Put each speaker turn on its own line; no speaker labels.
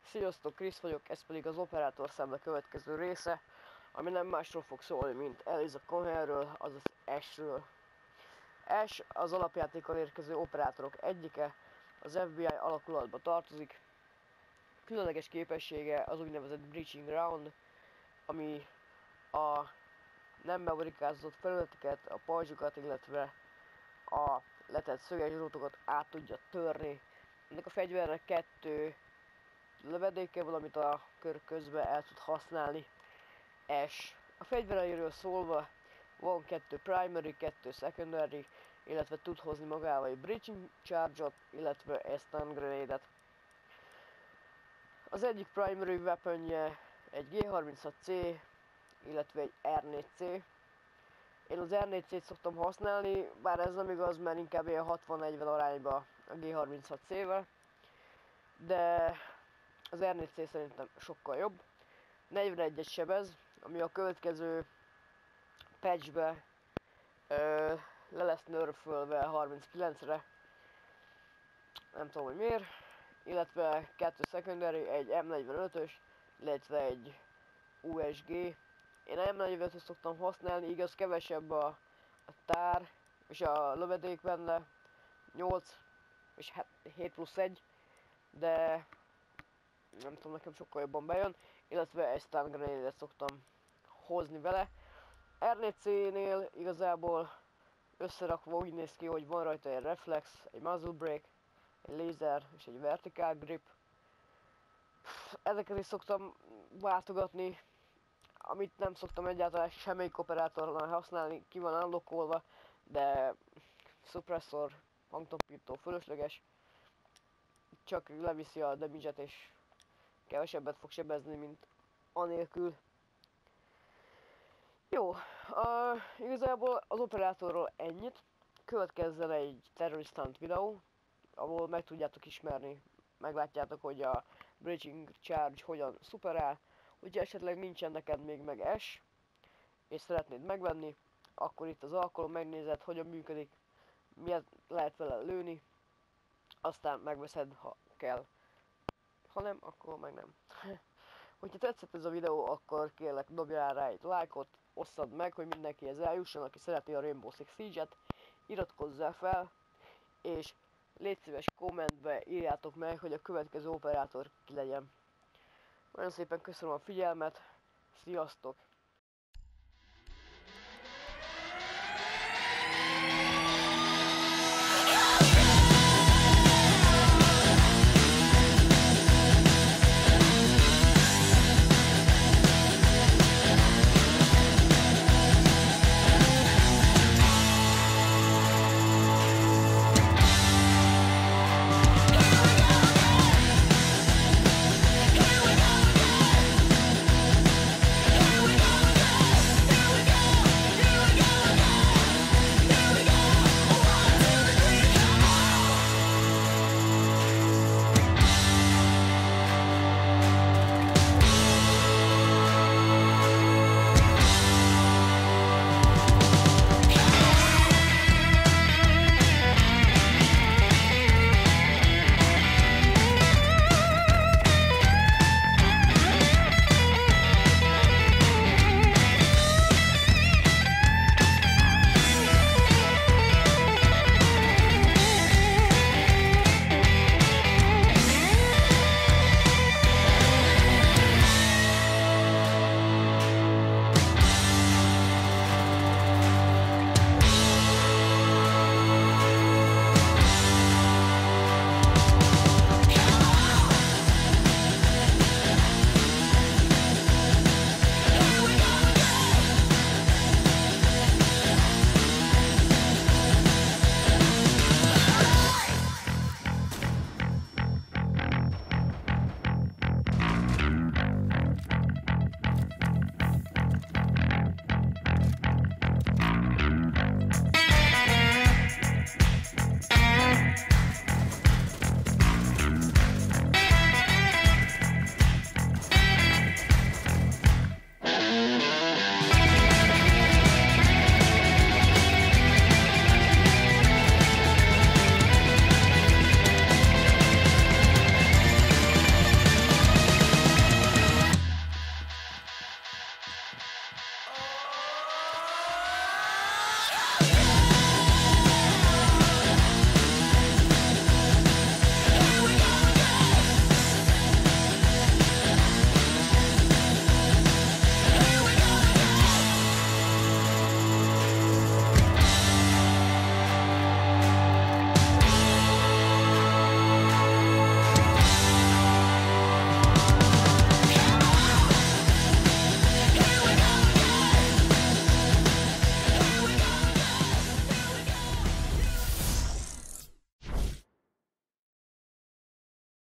Sziasztok, Krisz vagyok, ez pedig az Operátor Számla következő része, ami nem másról fog szólni, mint Eliza Cohenről, azaz Ashről. Ash az alapjátékon érkező operátorok egyike, az FBI alakulatba tartozik. Különleges képessége az úgynevezett Breaching Ground, ami a nem bevarikázott felületeket, a pajzsokat, illetve a letett szöges drótokat át tudja törni. Ennek a fegyvernek 2 lövedéke, valamit a kör közben el tud használni Ash. A fegyvereiről szólva van 2 primary, 2 secondary, illetve tud hozni magával egy breaching charge-ot, illetve egy stun grenade-et. Az egyik primary weaponje egy G36C, illetve egy R4C. Én az R4C-t szoktam használni, bár ez nem igaz, mert inkább ilyen 60-40 arányba a G36C-vel. De az R4C szerintem sokkal jobb. 41-et sebez, ami a következő patchbe le lesz nerfölve 39-re. Nem tudom, hogy miért. Illetve 2 secondary, egy M45-ös, illetve egy USG. Én M45-öt szoktam használni, igaz kevesebb a tár és a lövedék benne. 8 és 7+1, de nem tudom, nekem sokkal jobban bejön, illetve egy stun grenade-et szoktam hozni vele. R4C-nél igazából összerakva úgy néz ki, hogy van rajta egy reflex, egy muzzle break, egy laser és egy vertical grip. Ezeket is szoktam váltogatni, amit nem szoktam egyáltalán semmelyik operátornál használni, ki van unlockolva, de suppressor, hangtompító fölösleges, csak leviszi a damage-et és kevesebbet fog sebezni, mint anélkül. Jó, igazából az operátorról ennyit. Következzen egy terrorist hunt videó, ahol meg tudjátok ismerni, meglátjátok, hogy a breaching charge hogyan szuperál. Hogyha esetleg nincsen neked még meg Ash, és szeretnéd megvenni, akkor itt az alkalom, megnézed, hogyan működik, miért lehet vele lőni, aztán megveszed, ha kell. Ha nem, akkor meg nem. Hogyha tetszett ez a videó, akkor kérlek dobjál rá egy lájkot, osszad meg, hogy mindenkihez eljusson, aki szereti a Rainbow Six Siege-et, iratkozzál fel, és légy szíves kommentbe írjátok meg, hogy a következő operátor ki legyen. Nagyon szépen köszönöm a figyelmet, sziasztok!